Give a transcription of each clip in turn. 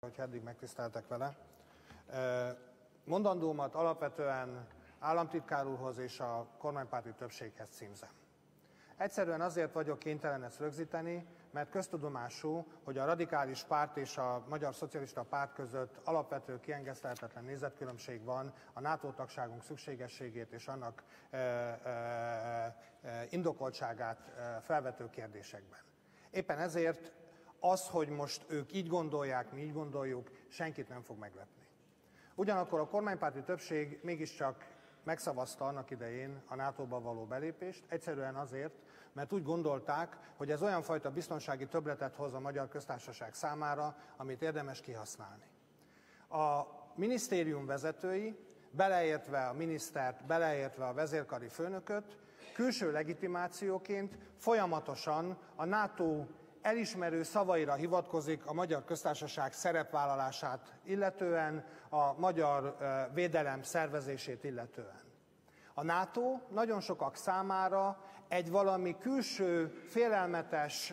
hogyha eddig megtiszteltek vele. Mondandómat alapvetően államtitkár úrhoz és a kormánypárti többséghez címzem. Egyszerűen azért vagyok kénytelen ezt rögzíteni, mert köztudomású, hogy a radikális párt és a Magyar Szocialista Párt között alapvető kiengesztelhetetlen nézetkülönbség van a NATO tagságunk szükségességét és annak indokoltságát felvető kérdésekben. Éppen ezért az, hogy most ők így gondolják, mi így gondoljuk, senkit nem fog meglepni. Ugyanakkor a kormánypárti többség mégiscsak megszavazta annak idején a NATO-ba való belépést, egyszerűen azért, mert úgy gondolták, hogy ez olyan fajta biztonsági többletet hoz a Magyar Köztársaság számára, amit érdemes kihasználni. A minisztérium vezetői, beleértve a minisztert, beleértve a vezérkari főnököt, külső legitimációként folyamatosan a NATO elismerő szavaira hivatkozik a Magyar Köztársaság szerepvállalását illetően, a magyar védelem szervezését illetően. A NATO nagyon sokak számára egy valami külső, félelmetes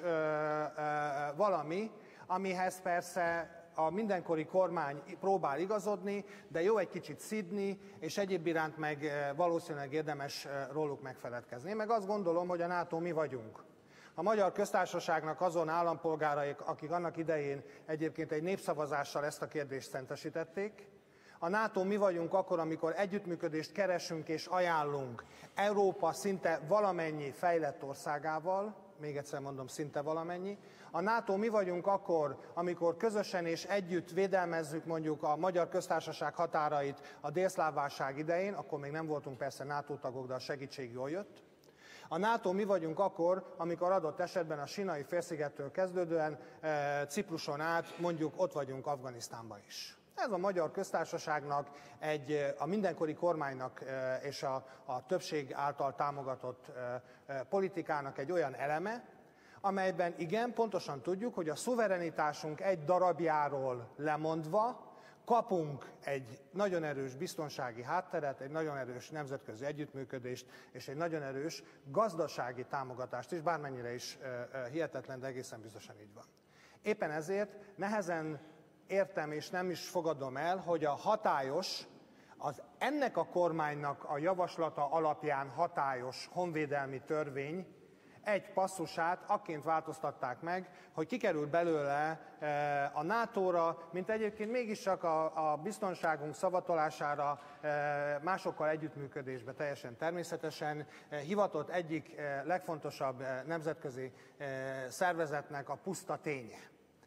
valami, amihez persze a mindenkori kormány próbál igazodni, de jó egy kicsit szidni, és egyéb iránt meg valószínűleg érdemes róluk megfeledkezni. Én meg azt gondolom, hogy a NATO mi vagyunk. A Magyar Köztársaságnak azon állampolgárai, akik annak idején egyébként egy népszavazással ezt a kérdést szentesítették. A NATO mi vagyunk akkor, amikor együttműködést keresünk és ajánlunk Európa szinte valamennyi fejlett országával, még egyszer mondom, szinte valamennyi. A NATO mi vagyunk akkor, amikor közösen és együtt védelmezzük mondjuk a Magyar Köztársaság határait a délszláv válság idején, akkor még nem voltunk persze NATO tagok, de a segítség jól jött. A NATO mi vagyunk akkor, amikor adott esetben a Sinai félszigettől kezdődően Cipruson át mondjuk ott vagyunk Afganisztánban is. Ez a Magyar Köztársaságnak, a mindenkori kormánynak és a többség által támogatott politikának egy olyan eleme, amelyben igen, pontosan tudjuk, hogy a szuverenitásunk egy darabjáról lemondva kapunk egy nagyon erős biztonsági hátteret, egy nagyon erős nemzetközi együttműködést és egy nagyon erős gazdasági támogatást is, bármennyire is hihetetlen, de egészen biztosan így van. Éppen ezért nehezen értem és nem is fogadom el, hogy a hatályos, ennek a kormánynak a javaslata alapján hatályos honvédelmi törvény egy passzusát akként változtatták meg, hogy kikerül belőle a NATO-ra, mint egyébként mégiscsak a biztonságunk szavatolására másokkal együttműködésbe teljesen természetesen hivatott egyik legfontosabb nemzetközi szervezetnek a puszta ténye.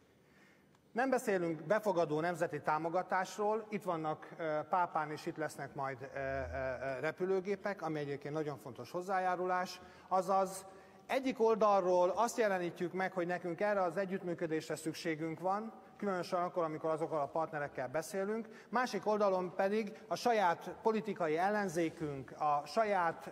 Nem beszélünk befogadó nemzeti támogatásról, itt vannak Pápán és itt lesznek majd repülőgépek, ami egyébként nagyon fontos hozzájárulás, azaz egyik oldalról azt jelenítjük meg, hogy nekünk erre az együttműködésre szükségünk van, különösen akkor, amikor azokkal a partnerekkel beszélünk, másik oldalon pedig a saját politikai ellenzékünk, a saját,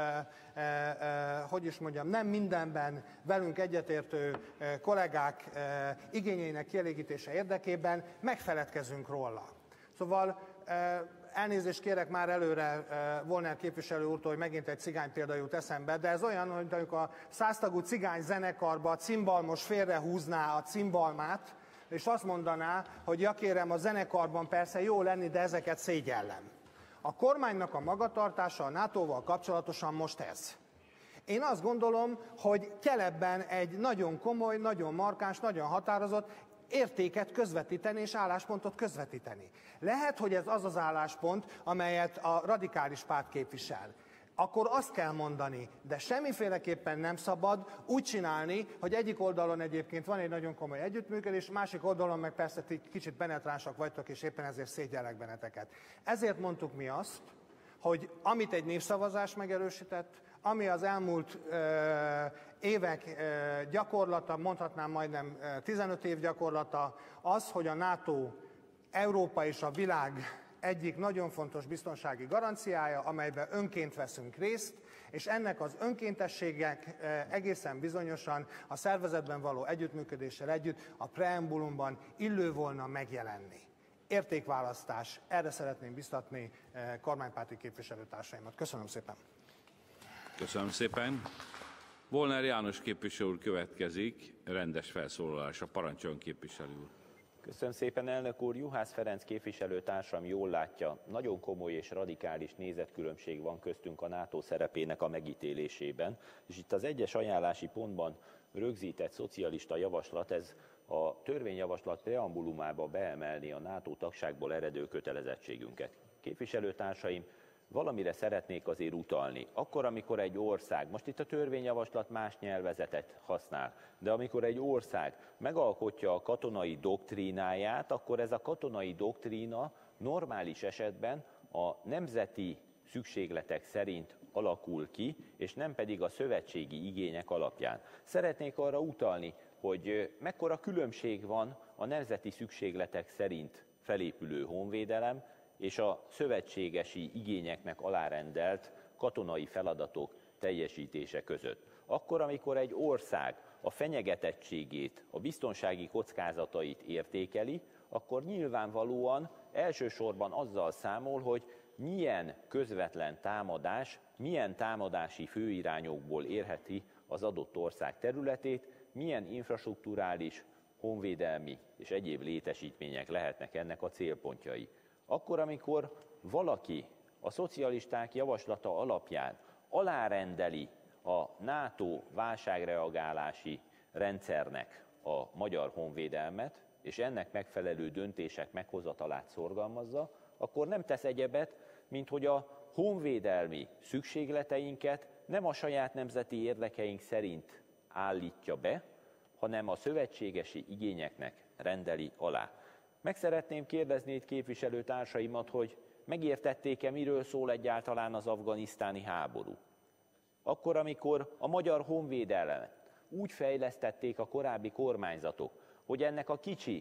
nem mindenben velünk egyetértő kollégák igényeinek kielégítése érdekében megfeledkezünk róla. Szóval elnézést kérek már előre Volner képviselő úrtól, hogy megint egy cigány példa jut eszembe, de ez olyan, hogy amikor a 100 tagú cigány zenekarba a cimbalmos félrehúzná a cimbalmát, és azt mondaná, hogy ja kérem, a zenekarban persze jó lenni, de ezeket szégyellem. A kormánynak a magatartása a NATO-val kapcsolatosan most ez. Én azt gondolom, hogy kell ebben egy nagyon komoly, nagyon markáns, nagyon határozott értéket közvetíteni és álláspontot közvetíteni. Lehet, hogy ez az az álláspont, amelyet a radikális párt képvisel. Akkor azt kell mondani, de semmiféleképpen nem szabad úgy csinálni, hogy egyik oldalon egyébként van egy nagyon komoly együttműködés, másik oldalon meg persze kicsit penetránsak vagytok, és éppen ezért szégyellek benneteket. Ezért mondtuk mi azt, hogy amit egy népszavazás megerősített, ami az elmúlt évek gyakorlata, mondhatnám majdnem 15 év gyakorlata, az, hogy a NATO Európa és a világ egyik nagyon fontos biztonsági garanciája, amelyben önként veszünk részt, és ennek az önkéntességek egészen bizonyosan a szervezetben való együttműködéssel együtt a preambulumban illő volna megjelenni. Értékválasztás, erre szeretném biztatni kormánypárti képviselőtársaimat. Köszönöm szépen! Köszönöm szépen! Volner János képviselő úr következik, rendes felszólalása. Parancsoljon, képviselő úr! Köszönöm szépen, elnök úr. Juhász Ferenc képviselőtársam jól látja, nagyon komoly és radikális nézetkülönbség van köztünk a NATO szerepének a megítélésében, és itt az egyes ajánlási pontban rögzített szocialista javaslat, ez a törvényjavaslat preambulumába beemelni a NATO tagságból eredő kötelezettségünket. Képviselőtársaim, valamire szeretnék azért utalni. Akkor, amikor egy ország, most itt a törvényjavaslat más nyelvezetet használ, de amikor egy ország megalkotja a katonai doktrínáját, akkor ez a katonai doktrína normális esetben a nemzeti szükségletek szerint alakul ki, és nem pedig a szövetségi igények alapján. Szeretnék arra utalni, hogy mekkora különbség van a nemzeti szükségletek szerint felépülő honvédelem és a szövetségesi igényeknek alárendelt katonai feladatok teljesítése között. Akkor, amikor egy ország a fenyegetettségét, a biztonsági kockázatait értékeli, akkor nyilvánvalóan elsősorban azzal számol, hogy milyen közvetlen támadás, milyen támadási főirányokból érheti az adott ország területét, milyen infrastrukturális, honvédelmi és egyéb létesítmények lehetnek ennek a célpontjai. Akkor, amikor valaki a szocialisták javaslata alapján alárendeli a NATO válságreagálási rendszernek a magyar honvédelmet, és ennek megfelelő döntések meghozatalát szorgalmazza, akkor nem tesz egyebet, mint hogy a honvédelmi szükségleteinket nem a saját nemzeti érdekeink szerint állítja be, hanem a szövetségesi igényeknek rendeli alá. Meg szeretném kérdezni itt képviselőtársaimat, hogy megértették-e, miről szól egyáltalán az afganisztáni háború. Akkor, amikor a magyar honvédelmet úgy fejlesztették a korábbi kormányzatok, hogy ennek a kicsi,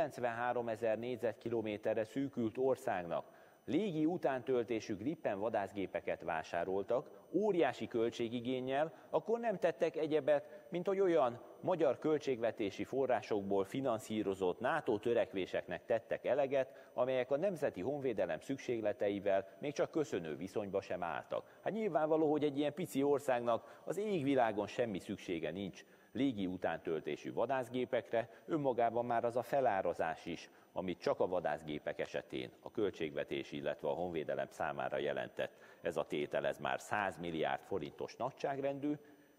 93 000 négyzetkilométerre szűkült országnak légi utántöltésű Gripen vadászgépeket vásároltak, óriási költségigénnyel, akkor nem tettek egyebet, mint hogy olyan magyar költségvetési forrásokból finanszírozott NATO törekvéseknek tettek eleget, amelyek a nemzeti honvédelem szükségleteivel még csak köszönő viszonyba sem álltak. Hát nyilvánvaló, hogy egy ilyen pici országnak az égvilágon semmi szüksége nincs légi utántöltésű vadászgépekre, önmagában már az a felárazás is, amit csak a vadászgépek esetén a költségvetés, illetve a honvédelem számára jelentett ez a tétel, ez már 100 milliárd forintos nagyságrendű.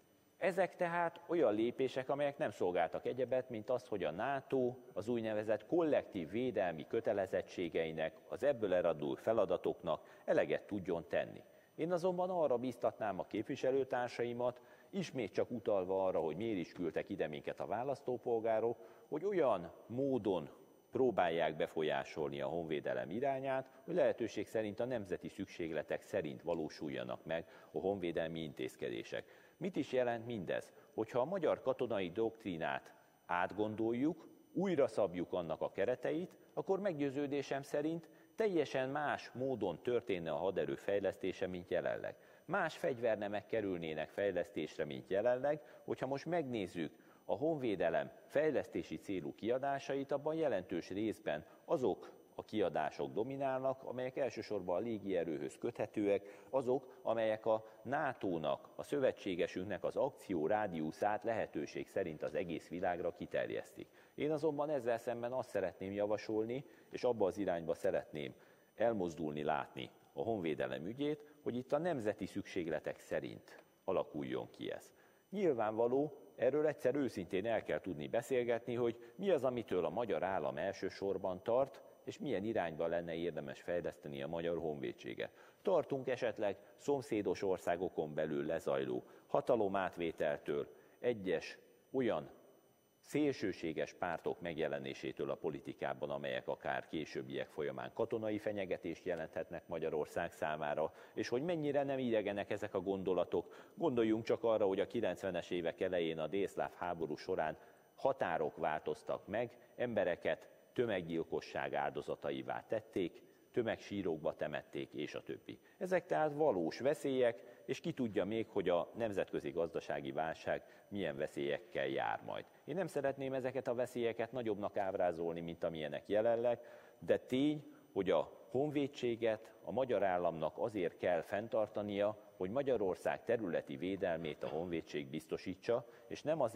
Ezek tehát olyan lépések, amelyek nem szolgáltak egyebet, mint az, hogy a NATO az úgynevezett kollektív védelmi kötelezettségeinek, az ebből eredő feladatoknak eleget tudjon tenni. Én azonban arra bíztatnám a képviselőtársaimat, ismét csak utalva arra, hogy miért is küldtek ide minket a választópolgárok, hogy olyan módon próbálják befolyásolni a honvédelem irányát, hogy lehetőség szerint a nemzeti szükségletek szerint valósuljanak meg a honvédelmi intézkedések. Mit is jelent mindez? Hogyha a magyar katonai doktrínát átgondoljuk, újra szabjuk annak a kereteit, akkor meggyőződésem szerint teljesen más módon történne a haderő fejlesztése, mint jelenleg. Más fegyvernemek kerülnének fejlesztésre, mint jelenleg, hogyha most megnézzük a honvédelem fejlesztési célú kiadásait, abban jelentős részben azok a kiadások dominálnak, amelyek elsősorban a légierőhöz köthetőek, azok, amelyek a NATO-nak, a szövetségesünknek az akció rádiuszát lehetőség szerint az egész világra kiterjesztik. Én azonban ezzel szemben azt szeretném javasolni, és abba az irányba szeretném elmozdulni, látni a honvédelem ügyét, hogy itt a nemzeti szükségletek szerint alakuljon ki ez. Nyilvánvaló, erről egyszer őszintén el kell tudni beszélgetni, hogy mi az, amitől a magyar állam elsősorban tart, és milyen irányba lenne érdemes fejleszteni a magyar honvédséget. Tartunk esetleg szomszédos országokon belül lezajló hatalomátvételtől, egyes olyan szélsőséges pártok megjelenésétől a politikában, amelyek akár későbbiek folyamán katonai fenyegetést jelenthetnek Magyarország számára, és hogy mennyire nem idegenek ezek a gondolatok. Gondoljunk csak arra, hogy a 90-es évek elején a délszláv háború során határok változtak meg, embereket tömeggyilkosság áldozataivá tették, tömegsírokba temették, és a többi. Ezek tehát valós veszélyek, és ki tudja még, hogy a nemzetközi gazdasági válság milyen veszélyekkel jár majd. Én nem szeretném ezeket a veszélyeket nagyobbnak ábrázolni, mint amilyenek jelenleg, de tény, hogy a honvédséget a magyar államnak azért kell fenntartania, hogy Magyarország területi védelmét a honvédség biztosítsa, és nem azért,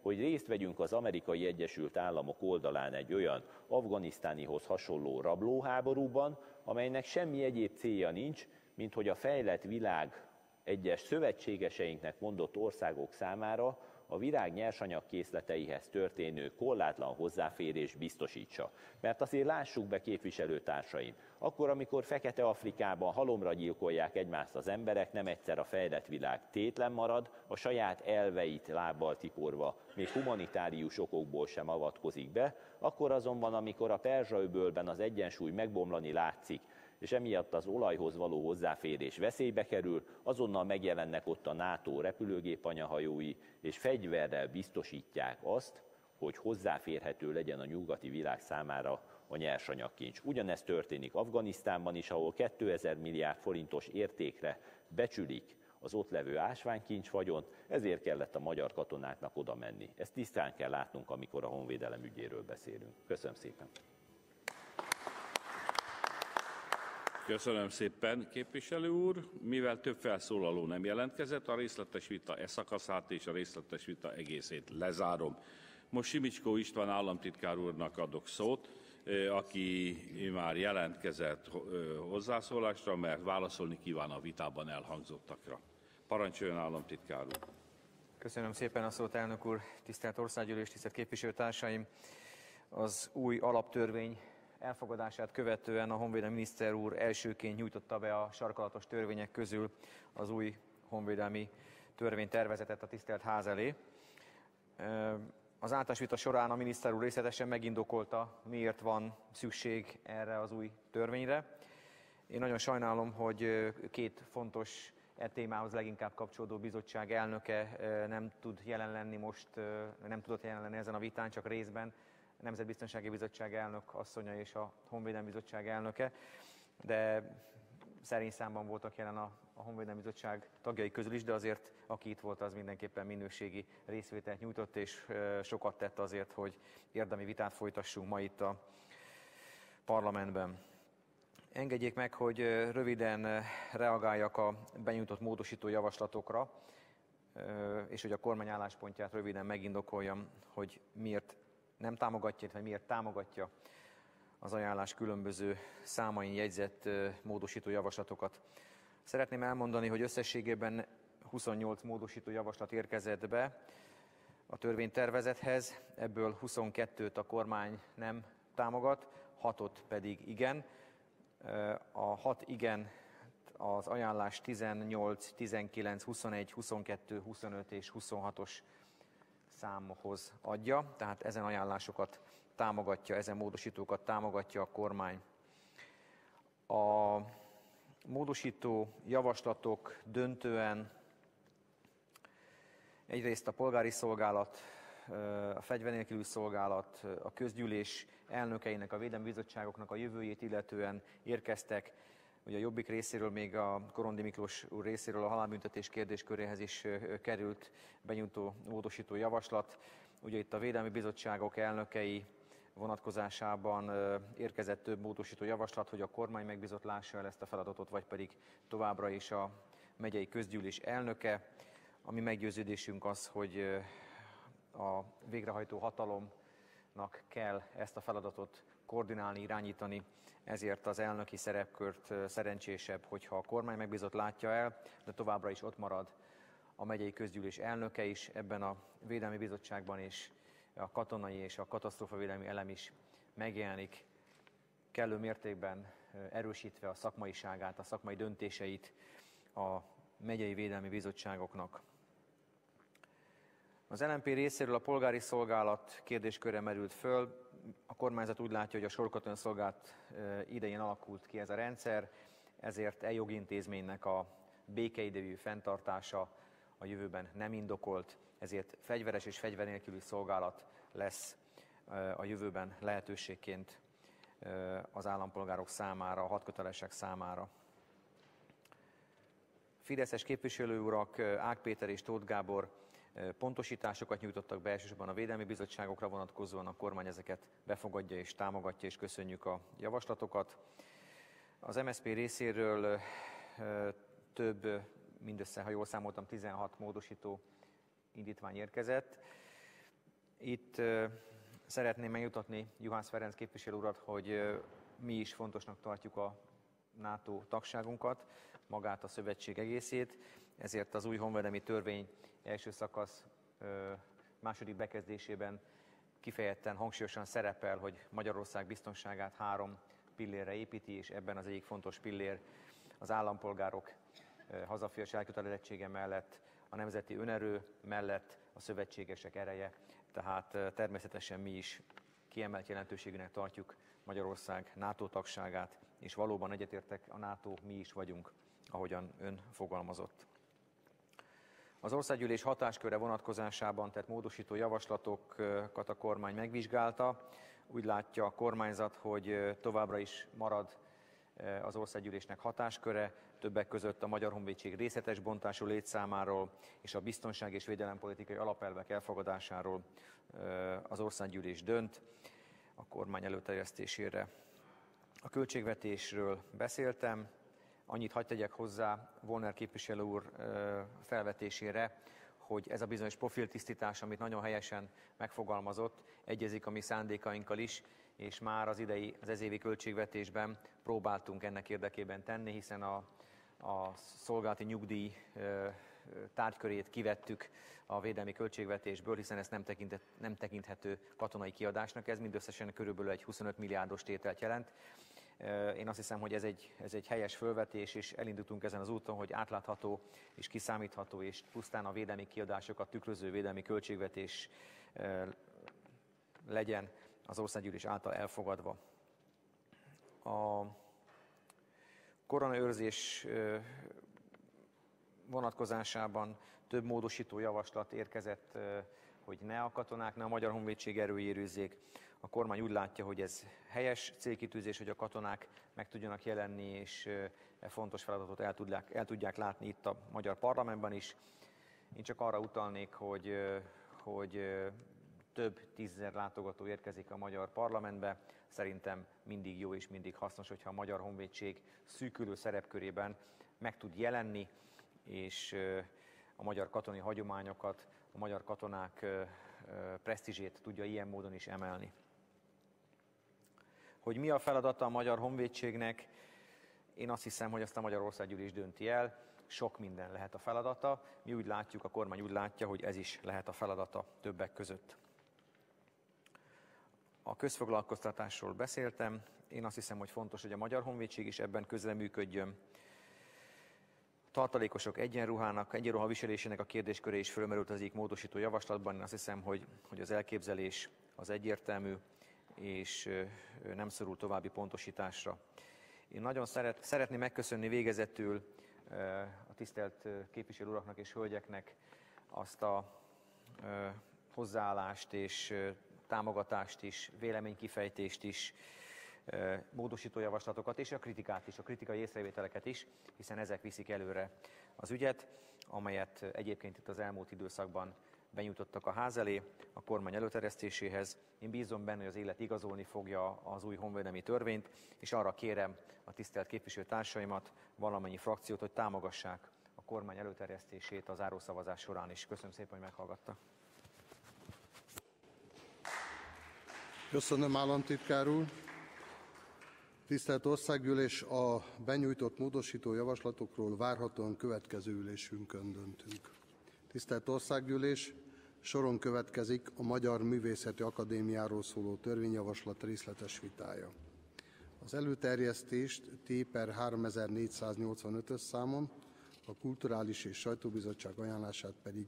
hogy részt vegyünk az Amerikai Egyesült Államok oldalán egy olyan afganisztánihoz hasonló rablóháborúban, amelynek semmi egyéb célja nincs, mint hogy a fejlett világ egyes szövetségeseinknek mondott országok számára a világ nyersanyagkészleteihez történő korlátlan hozzáférés biztosítsa. Mert azért lássuk be, képviselőtársaim, akkor, amikor Fekete-Afrikában halomra gyilkolják egymást az emberek, nem egyszer a fejlett világ tétlen marad, a saját elveit lábbal tiporva, még humanitárius okokból sem avatkozik be, akkor azonban, amikor a Perzsa-öbölben az egyensúly megbomlani látszik, és emiatt az olajhoz való hozzáférés veszélybe kerül, azonnal megjelennek ott a NATO repülőgép anyahajói, és fegyverrel biztosítják azt, hogy hozzáférhető legyen a nyugati világ számára a nyersanyagkincs. Ugyanez történik Afganisztánban is, ahol 2000 milliárd forintos értékre becsülik az ott levő ásványkincs vagyont, ezért kellett a magyar katonáknak oda menni. Ezt tisztán kell látnunk, amikor a honvédelem ügyéről beszélünk. Köszönöm szépen! Köszönöm szépen, képviselő úr. Mivel több felszólaló nem jelentkezett, a részletes vita szakaszát és a részletes vita egészét lezárom. Most Simicskó István államtitkár úrnak adok szót, aki már jelentkezett hozzászólásra, mert válaszolni kíván a vitában elhangzottakra. Parancsoljon, államtitkár úr! Köszönöm szépen a szót, elnök úr, tisztelt országgyűlés, tisztelt képviselőtársaim! Az új alaptörvény elfogadását követően a honvédelmi miniszter úr elsőként nyújtotta be a sarkalatos törvények közül az új honvédelmi törvénytervezetet a tisztelt ház elé. Az általános vita során a miniszter úr részletesen megindokolta, miért van szükség erre az új törvényre. Én nagyon sajnálom, hogy két fontos témához leginkább kapcsolódó bizottság elnöke nem tud jelen lenni most, nem tudott jelen lenni ezen a vitán, csak részben. A Nemzetbiztonsági Bizottság elnök asszonya és a Honvédelmi Bizottság elnöke, de szerény számban voltak jelen a Honvédelmi Bizottság tagjai közül is, de azért aki itt volt, az mindenképpen minőségi részvételt nyújtott, és sokat tett azért, hogy érdemi vitát folytassunk ma itt a parlamentben. Engedjék meg, hogy röviden reagáljak a benyújtott módosító javaslatokra, és hogy a kormány álláspontját röviden megindokoljam, hogy miért nem támogatja, illetve miért támogatja az ajánlás különböző számain jegyzett módosító javaslatokat. Szeretném elmondani, hogy összességében 28 módosító javaslat érkezett be a törvénytervezethez, ebből 22-t a kormány nem támogat, 6-ot pedig igen. A 6 igen az ajánlás 18, 19, 21, 22, 25 és 26-os számhoz adja, tehát ezen ajánlásokat támogatja, ezen módosítókat támogatja a kormány. A módosító javaslatok döntően egyrészt a polgári szolgálat, a fegyvernélküli szolgálat, a közgyűlés elnökeinek, a védelmi bizottságoknak a jövőjét illetően érkeztek. Ugye a Jobbik részéről, még a Korondi Miklós úr részéről a halálbüntetés kérdésköréhez is került benyújtó módosító javaslat. Ugye itt a védelmi bizottságok elnökei vonatkozásában érkezett több módosító javaslat, hogy a kormány megbízott lássa el ezt a feladatot, vagy pedig továbbra is a megyei közgyűlés elnöke. A mi meggyőződésünk az, hogy a végrehajtó hatalomnak kell ezt a feladatot koordinálni, irányítani, ezért az elnöki szerepkört szerencsésebb, hogyha a kormány megbízott látja el, de továbbra is ott marad a megyei közgyűlés elnöke is ebben a védelmi bizottságban, és a katonai és a katasztrófavédelmi elem is megjelenik, kellő mértékben erősítve a szakmaiságát, a szakmai döntéseit a megyei védelmi bizottságoknak. Az LMP részéről a polgári szolgálat kérdésköre merült föl. A kormányzat úgy látja, hogy a sorkatonai szolgálat idején alakult ki ez a rendszer, ezért jogi intézménynek a békeidejű fenntartása a jövőben nem indokolt, ezért fegyveres és fegyver nélküli szolgálat lesz a jövőben lehetőségként az állampolgárok számára, a hadkötelesek számára. Fideszes képviselő urak Ág Péter és Tóth Gábor pontosításokat nyújtottak be, elsősorban a védelmi bizottságokra vonatkozóan, a kormány ezeket befogadja és támogatja, és köszönjük a javaslatokat. Az MSZP részéről mindössze, ha jól számoltam, 16 módosító indítvány érkezett. Itt szeretném megjutatni Juhász Ferenc képviselő urat, hogy mi is fontosnak tartjuk a NATO tagságunkat, magát a szövetség egészét, ezért az új honvédelmi törvény első szakasz második bekezdésében kifejezetten hangsúlyosan szerepel, hogy Magyarország biztonságát 3 pillérre építi, és ebben az egyik fontos pillér az állampolgárok hazafias elkötelezettsége mellett, a nemzeti önerő mellett a szövetségesek ereje. Tehát természetesen mi is kiemelt jelentőségűnek tartjuk Magyarország NATO tagságát, és valóban egyetértek, a NATO mi is vagyunk, ahogyan ön fogalmazott. Az országgyűlés hatásköre vonatkozásában tett módosító javaslatokat a kormány megvizsgálta. Úgy látja a kormányzat, hogy továbbra is marad az országgyűlésnek hatásköre, többek között a Magyar Honvédség részletes bontású létszámáról és a biztonság és védelempolitikai alapelvek elfogadásáról az országgyűlés dönt a kormány előterjesztésére. A költségvetésről beszéltem, annyit hadd tegyek hozzá Volner képviselő úr felvetésére, hogy ez a bizonyos profiltisztítás, amit nagyon helyesen megfogalmazott, egyezik a mi szándékainkkal is, és már az ezévi költségvetésben próbáltunk ennek érdekében tenni, hiszen a szolgálati nyugdíj tárgykörét kivettük a védelmi költségvetésből, hiszen ez nem tekinthető katonai kiadásnak, ez mindösszesen körülbelül egy 25 milliárdos tételt jelent. Én azt hiszem, hogy ez egy helyes fölvetés, és elindultunk ezen az úton, hogy átlátható és kiszámítható, és pusztán a védelmi kiadásokat tükröző védelmi költségvetés legyen az országgyűlés által elfogadva. A koronaőrzés vonatkozásában több módosító javaslat érkezett, hogy ne a katonák, ne a Magyar Honvédség erői őrizzék. A kormány úgy látja, hogy ez helyes célkitűzés, hogy a katonák meg tudjanak jelenni, és fontos feladatot el tudják látni itt a magyar parlamentben is. Én csak arra utalnék, hogy több tízezer látogató érkezik a magyar parlamentbe. Szerintem mindig jó és mindig hasznos, hogyha a Magyar Honvédség szűkülő szerepkörében meg tud jelenni, és a magyar katonai hagyományokat, a magyar katonák presztízsét tudja ilyen módon is emelni. Hogy mi a feladata a Magyar Honvédségnek, én azt hiszem, hogy azt a Magyar Országgyűlés dönti el. Sok minden lehet a feladata. Mi úgy látjuk, a kormány úgy látja, hogy ez is lehet a feladata többek között. A közfoglalkoztatásról beszéltem. Én azt hiszem, hogy fontos, hogy a Magyar Honvédség is ebben közreműködjön. Tartalékosok egyenruha viselésének a kérdésköre is fölmerült az egyik módosító javaslatban. Én azt hiszem, hogy az elképzelés az egyértelmű, és nem szorul további pontosításra. Én nagyon szeretném megköszönni végezetül a tisztelt képviselő uraknak és hölgyeknek azt a hozzáállást és támogatást is, véleménykifejtést is, módosító javaslatokat és a kritikát is, a kritikai észrevételeket is, hiszen ezek viszik előre az ügyet, amelyet egyébként itt az elmúlt időszakban benyújtottak a ház elé a kormány előterjesztéséhez. Én bízom benne, hogy az élet igazolni fogja az új honvédelmi törvényt, és arra kérem a tisztelt képviselőtársaimat, valamennyi frakciót, hogy támogassák a kormány előterjesztését a zárószavazás során is. Köszönöm szépen, hogy meghallgattak. Köszönöm, államtitkár úr. Tisztelt Országgyűlés, a benyújtott módosító javaslatokról várhatóan következő ülésünkön döntünk. Tisztelt Országgyűlés, soron következik a Magyar Művészeti Akadémiáról szóló törvényjavaslat részletes vitája. Az előterjesztést T/3485-ös számon, a Kulturális és Sajtóbizottság ajánlását pedig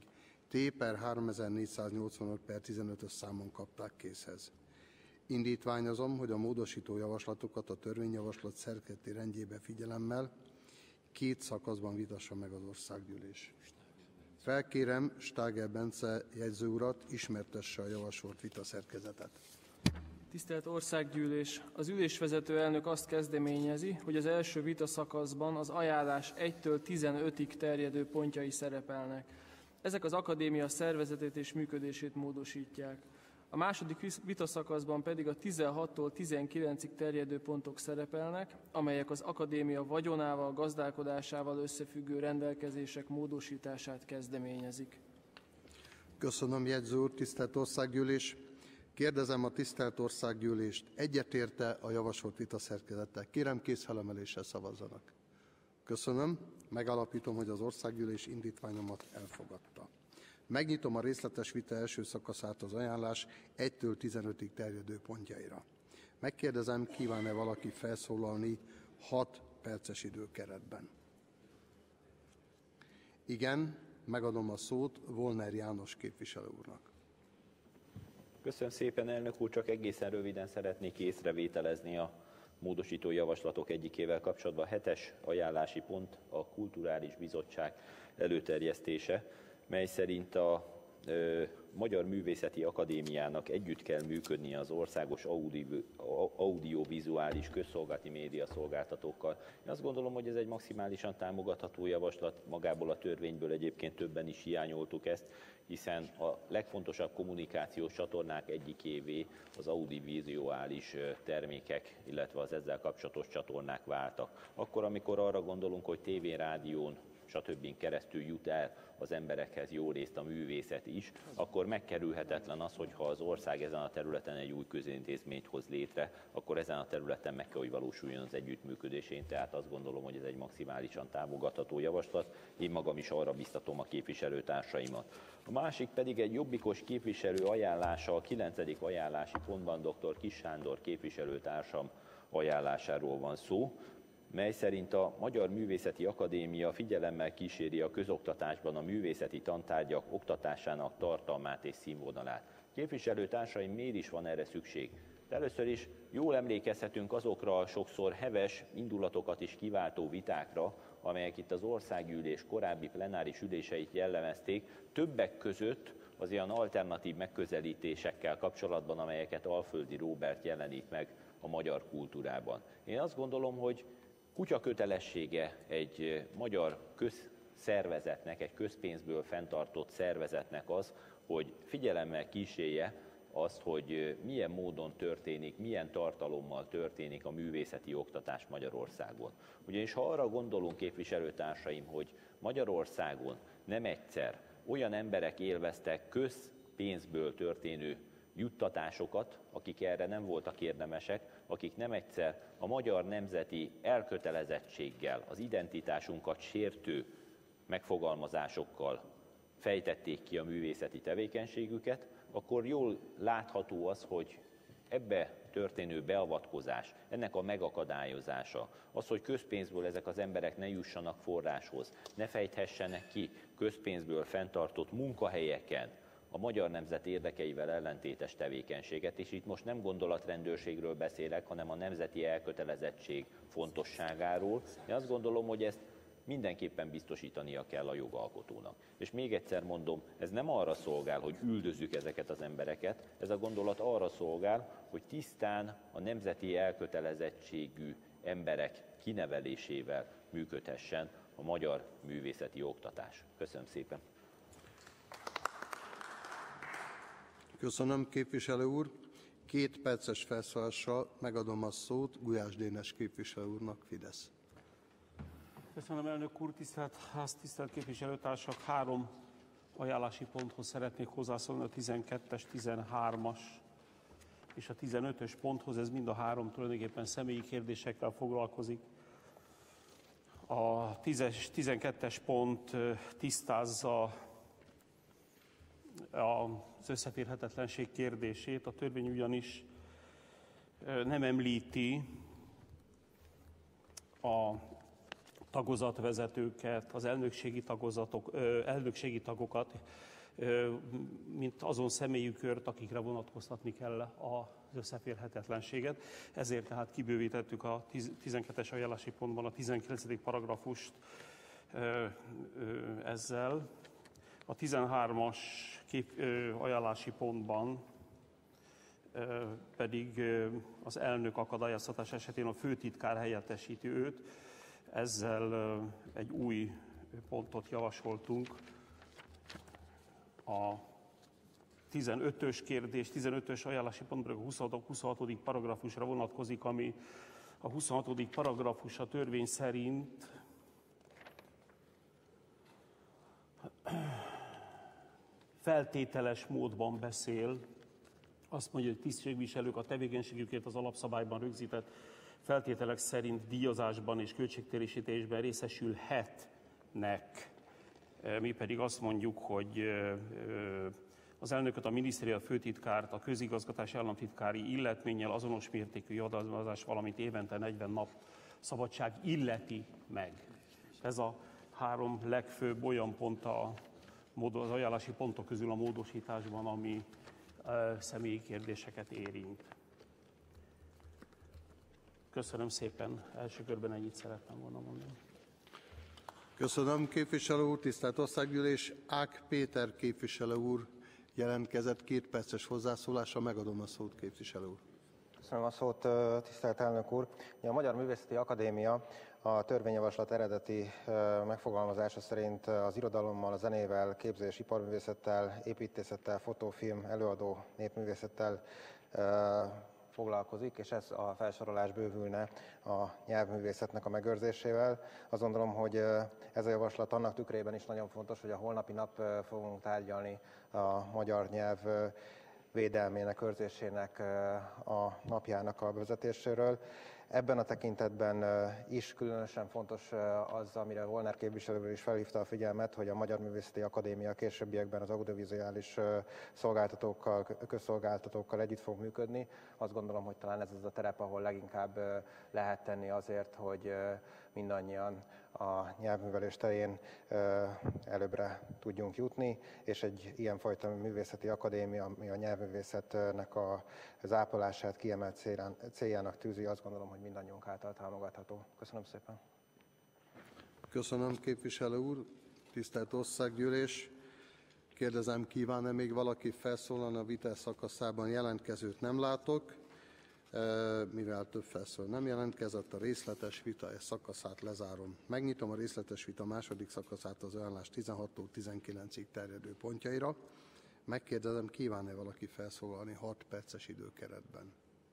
T/3485/15-ös számon kapták készhez. Indítványozom, hogy a módosító javaslatokat a törvényjavaslat szerkezeti rendjébe figyelemmel 2 szakaszban vitassa meg az Országgyűlés. Felkérem Stáger Bence jegyző urat, ismertesse a javasolt vitaszerkezetet. Tisztelt Országgyűlés! Az ülésvezető elnök azt kezdeményezi, hogy az első vitaszakaszban az ajánlás 1-től 15-ig terjedő pontjai szerepelnek. Ezek az akadémia szervezetét és működését módosítják. A második vitaszakaszban pedig a 16-tól 19-ig terjedő pontok szerepelnek, amelyek az akadémia vagyonával, gazdálkodásával összefüggő rendelkezések módosítását kezdeményezik. Köszönöm, jegyző úr, tisztelt Országgyűlés. Kérdezem a tisztelt Országgyűlést, egyetérte a javasolt vitaszerkezettel? Kérem, kézfelemeléssel szavazzanak. Köszönöm. Megállapítom, hogy az Országgyűlés indítványomat elfogadta. Megnyitom a részletes vita első szakaszát az ajánlás 1-től 15-ig terjedő pontjaira. Megkérdezem, kíván-e valaki felszólalni 6 perces időkeretben? Igen, megadom a szót Volner János képviselő úrnak. Köszönöm szépen, elnök úr, csak egészen röviden szeretnék észrevételezni a módosító javaslatok egyikével kapcsolatban. A 7-es ajánlási pont a Kulturális Bizottság előterjesztése, mely szerint a Magyar Művészeti Akadémiának együtt kell működnie az országos audiovizuális közszolgálati média szolgáltatókkal. Én azt gondolom, hogy ez egy maximálisan támogatható javaslat, magából a törvényből egyébként többen is hiányoltuk ezt, hiszen a legfontosabb kommunikációs csatornák egyikévé az audiovizuális termékek, illetve az ezzel kapcsolatos csatornák váltak. Akkor, amikor arra gondolunk, hogy tévén, rádión, stb. Keresztül jut el az emberekhez jó részt a művészet is, akkor megkerülhetetlen az, hogyha az ország ezen a területen egy új közintézményt hoz létre, akkor ezen a területen meg kell, hogy valósuljon az együttműködés. Én tehát azt gondolom, hogy ez egy maximálisan támogatható javaslat. Én magam is arra biztatom a képviselőtársaimat. A másik pedig egy jobbikos képviselő ajánlása, a 9. ajánlási pontban dr. Kiss Sándor képviselőtársam ajánlásáról van szó, mely szerint a Magyar Művészeti Akadémia figyelemmel kíséri a közoktatásban a művészeti tantárgyak oktatásának tartalmát és színvonalát. Képviselőtársaim, miért is van erre szükség? De először is jól emlékezhetünk azokra a sokszor heves indulatokat is kiváltó vitákra, amelyek itt az Országgyűlés korábbi plenáris üléseit jellemezték, többek között az ilyen alternatív megközelítésekkel kapcsolatban, amelyeket Alföldi Róbert jelenít meg a magyar kultúrában. Én azt gondolom, hogy kutya kötelessége egy magyar közszervezetnek, egy közpénzből fenntartott szervezetnek az, hogy figyelemmel kísérje azt, hogy milyen módon történik, milyen tartalommal történik a művészeti oktatás Magyarországon. Ugyanis ha arra gondolunk, képviselőtársaim, hogy Magyarországon nem egyszer olyan emberek élveztek közpénzből történő juttatásokat, akik erre nem voltak érdemesek, akik nem egyszer a magyar nemzeti elkötelezettséggel, az identitásunkat sértő megfogalmazásokkal fejtették ki a művészeti tevékenységüket, akkor jól látható az, hogy ebbe történő beavatkozás, ennek a megakadályozása, az, hogy közpénzből ezek az emberek ne jussanak forráshoz, ne fejthessenek ki közpénzből fenntartott munkahelyeken a magyar nemzet érdekeivel ellentétes tevékenységet, és itt most nem gondolatrendőrségről beszélek, hanem a nemzeti elkötelezettség fontosságáról. Én azt gondolom, hogy ezt mindenképpen biztosítania kell a jogalkotónak. És még egyszer mondom, ez nem arra szolgál, hogy üldözzük ezeket az embereket, ez a gondolat arra szolgál, hogy tisztán a nemzeti elkötelezettségű emberek kinevelésével működhessen a magyar művészeti oktatás. Köszönöm szépen! Köszönöm, képviselő úr. 2 perces felszólalással megadom a szót Gulyás Dénes képviselő úrnak, Fidesz. Köszönöm, elnök úr, tisztelt ház, tisztelt képviselőtársak. 3 ajánlási ponthoz szeretnék hozzászólni, a 12-es, 13-as és a 15-ös ponthoz. Ez mind a 3 tulajdonképpen személyi kérdésekkel foglalkozik. A 12-es pont tisztázza az összeférhetetlenség kérdését. A törvény ugyanis nem említi a tagozatvezetőket, az elnökségi tagokat, mint azon személyi kört, akikre vonatkoztatni kell az összeférhetetlenséget. Ezért tehát kibővítettük a 12-es ajánlási pontban a 19. paragrafust ezzel. A 13-as ajánlási pontban pedig az elnök akadályoztatás esetén a főtitkár helyettesíti őt. Ezzel egy új pontot javasoltunk. A 15-ös kérdés, 15-ös ajánlási pontban a 26. paragrafusra vonatkozik, ami a 26. paragrafus a törvény szerint feltételes módban beszél. Azt mondja, hogy tisztségviselők a tevékenységükért az alapszabályban rögzített feltételek szerint díjazásban és költségtérítésben részesülhetnek. Mi pedig azt mondjuk, hogy az elnököt, a minisztérium főtitkárt, a közigazgatási államtitkári illetménnyel azonos mértékű javadalmazás, valamint évente 40 nap szabadság illeti meg. Ez a 3 legfőbb olyan pont az ajánlási pontok közül a módosításban, ami személyi kérdéseket érint. Köszönöm szépen. Első körben ennyit szerettem volna mondani. Köszönöm, képviselő úr. Tisztelt Országgyűlés, Ák Péter képviselő úr jelentkezett 2 perces hozzászólásra. Megadom a szót, képviselő úr. Köszönöm a szót, tisztelt elnök úr. A Magyar Művészeti Akadémia a törvényjavaslat eredeti megfogalmazása szerint az irodalommal, a zenével, képzés, iparművészettel, építészettel, fotófilm, előadó, népművészettel foglalkozik, és ez a felsorolás bővülne a nyelvművészetnek a megőrzésével. Azt gondolom, hogy ez a javaslat annak tükrében is nagyon fontos, hogy a holnapi nap fogunk tárgyalni a magyar nyelv védelmének, őrzésének a napjának a bevezetéséről. Ebben a tekintetben is különösen fontos az, amire Volner képviselő is felhívta a figyelmet, hogy a Magyar Művészeti Akadémia későbbiekben az audiovizuális szolgáltatókkal, közszolgáltatókkal együtt fog működni. Azt gondolom, hogy talán ez az a terep, ahol leginkább lehet tenni azért, hogy mindannyian a nyelvművelés terén előbbre tudjunk jutni, és egy ilyenfajta művészeti akadémia, ami a nyelvművészetnek az ápolását kiemelt céljának tűzi, azt gondolom, hogy mindannyiunk által támogatható. Köszönöm szépen. Köszönöm, képviselő úr. Tisztelt Országgyűlés, kérdezem, kíván-e még valaki felszólalni a vita szakaszában? Jelentkezőt nem látok. Mivel több felszólaló nem jelentkezett, a részletes vita szakaszát lezárom. Megnyitom a részletes vita második szakaszát az ajánlás 16-tól 19-ig terjedő pontjaira. Megkérdezem, kíván-e valaki felszólalni 6 perces időkeretben?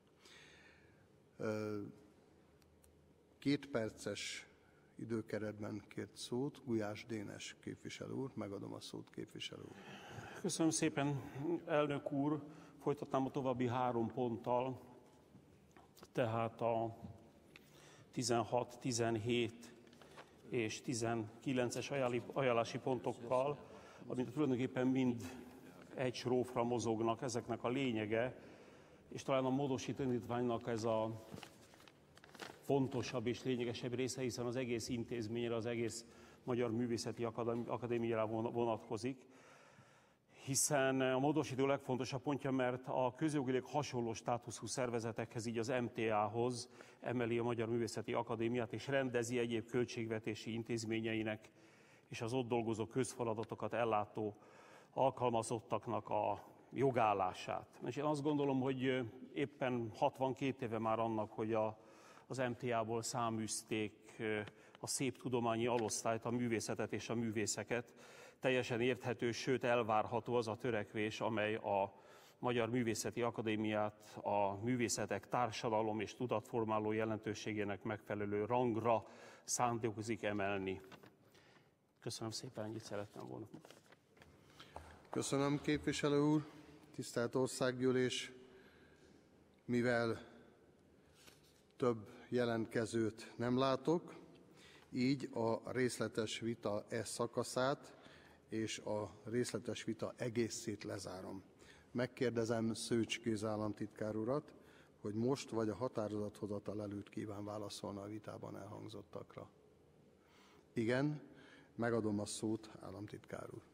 2 perces időkeretben kért szót Gulyás Dénes képviselő úr. Megadom a szót, képviselő úr. Köszönöm szépen, elnök úr. Folytatnám a további 3 ponttal. Tehát a 16, 17 és 19-es ajánlási pontokkal, amit tulajdonképpen mind egy srófra mozognak, ezeknek a lényege, és talán a módosító indítványnak ez a fontosabb és lényegesebb része, hiszen az egész intézményre, az egész Magyar Művészeti Akadémiára vonatkozik. Hiszen a módosító legfontosabb pontja, mert a közjogileg hasonló státuszú szervezetekhez, így az MTA-hoz emeli a Magyar Művészeti Akadémiát, és rendezi egyéb költségvetési intézményeinek és az ott dolgozó közfeladatokat ellátó alkalmazottaknak a jogállását. És én azt gondolom, hogy éppen 62 éve már annak, hogy az MTA-ból száműzték a szép tudományi alosztályt, a művészetet és a művészeket. Teljesen érthető, sőt elvárható az a törekvés, amely a Magyar Művészeti Akadémiát a művészetek társadalom és tudatformáló jelentőségének megfelelő rangra szándékozik emelni. Köszönöm szépen, ennyit szerettem volna. Köszönöm, képviselő úr. Tisztelt Országgyűlés, mivel több jelentkezőt nem látok, így a részletes vita szakaszát és a részletes vita egészét lezárom. Megkérdezem Szőcs Géza államtitkár urat, hogy most vagy a határozathozatal előtt kíván válaszolni a vitában elhangzottakra. Igen, megadom a szót, államtitkár úr.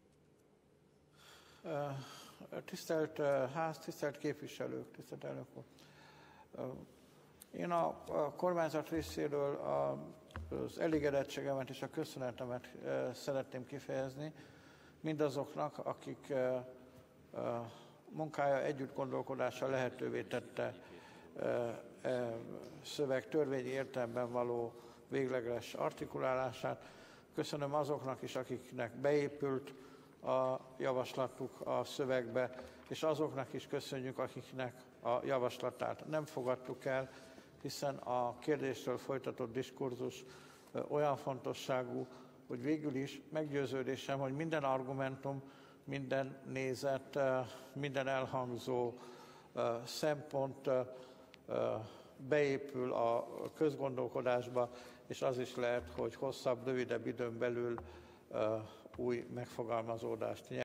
Tisztelt ház, tisztelt képviselők, tisztelt elnök úr! Én a kormányzat részéről az elégedettségemet és a köszönetemet szeretném kifejezni mindazoknak, akik munkája együtt gondolkodása lehetővé tette szöveg törvényi értelemben való végleges artikulálását. Köszönöm azoknak is, akiknek beépült a javaslatuk a szövegbe, és azoknak is köszönjük, akiknek a javaslatát nem fogadtuk el, hiszen a kérdésről folytatott diskurzus olyan fontosságú, hogy végül is meggyőződésem, hogy minden argumentum minden nézet, minden elhangzó szempont beépül a közgondolkodásba, és az is lehet, hogy hosszabb, rövidebb időn belül új megfogalmazódást nyer.